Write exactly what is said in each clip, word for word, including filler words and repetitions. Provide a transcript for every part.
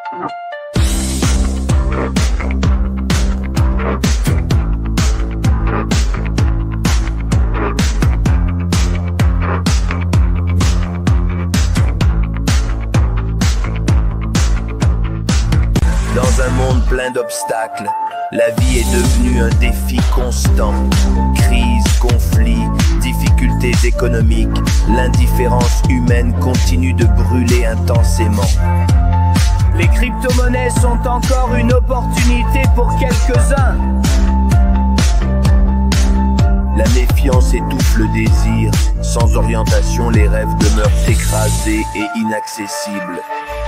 Dans un monde plein d'obstacles, la vie est devenue un défi constant. Crise, conflits, difficultés économiques, l'indifférence humaine continue de brûler intensément. Les crypto-monnaies sont encore une opportunité pour quelques-uns. La méfiance étouffe le désir. Sans orientation, les rêves demeurent écrasés et inaccessibles.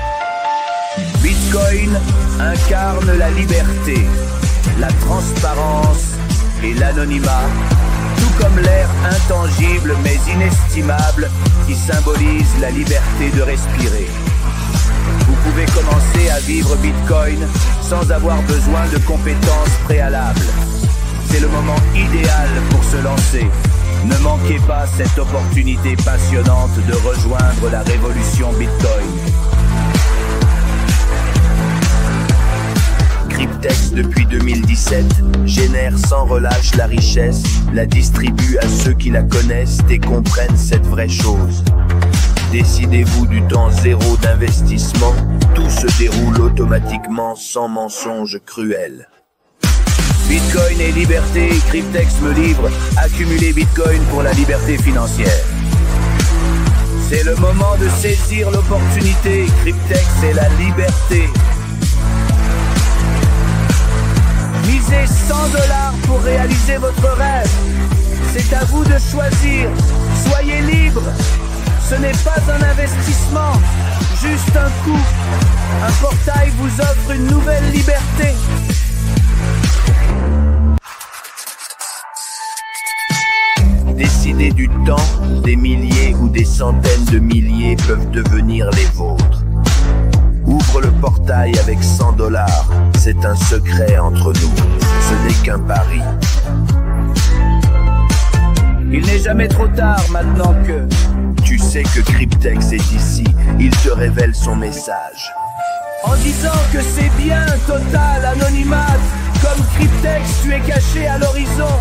Bitcoin incarne la liberté, la transparence et l'anonymat, tout comme l'air intangible mais inestimable qui symbolise la liberté de respirer. Vous pouvez commencer à vivre Bitcoin sans avoir besoin de compétences préalables. C'est le moment idéal pour se lancer. Ne manquez pas cette opportunité passionnante de rejoindre la révolution Bitcoin. Cryptex depuis deux mille dix-sept génère sans relâche la richesse, la distribue à ceux qui la connaissent et comprennent cette vraie chose. Décidez-vous du temps zéro d'investissement, tout se déroule automatiquement sans mensonge cruel. Bitcoin et liberté, Cryptex me livre, accumuler Bitcoin pour la liberté financière. C'est le moment de saisir l'opportunité, Cryptex et la liberté. Misez cent dollars pour réaliser votre rêve. C'est à vous de choisir. Soyez libre. Ce n'est pas un investissement, juste un coup. Un portail vous offre une nouvelle liberté. Décidez du temps, des milliers ou des centaines de milliers peuvent devenir les vôtres. Ouvre le portail avec cent dollars, c'est un secret entre nous, ce n'est qu'un pari. Il n'est jamais trop tard maintenant que tu sais que Cryptex est ici, il te révèle son message. En disant que c'est bien, total, anonymat, comme Cryptex tu es caché à l'horizon.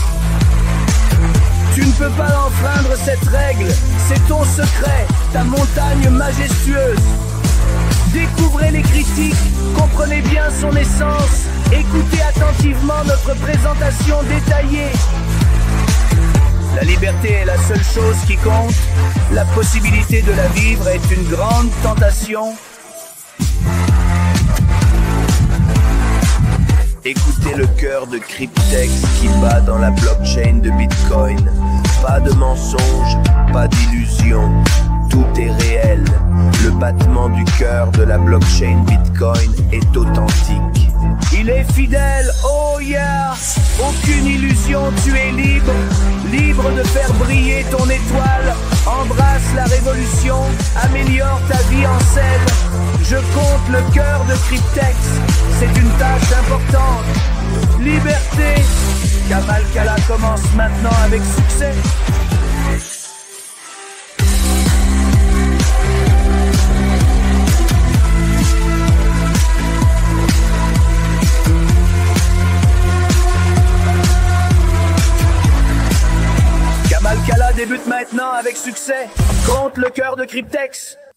Tu ne peux pas enfreindre cette règle, c'est ton secret, ta montagne majestueuse. Découvrez les critiques, comprenez bien son essence, écoutez attentivement notre présentation détaillée. La liberté est la seule chose qui compte, la possibilité de la vivre est une grande tentation. Écoutez le cœur de Cryptex qui bat dans la blockchain de Bitcoin. Pas de mensonges, pas d'illusions, tout est réel. Le battement du cœur de la blockchain Bitcoin est authentique. Il est fidèle, oh yeah. Aucune illusion, tu es libre. Libre de faire briller ton étoile. Embrasse la révolution, améliore ta vie en scène. Je compte le cœur de Cryptex, c'est une tâche importante. Liberté, Kamal Kala commence maintenant avec succès. Kamal Kala débute maintenant avec succès. Compte le cœur de Cryptex.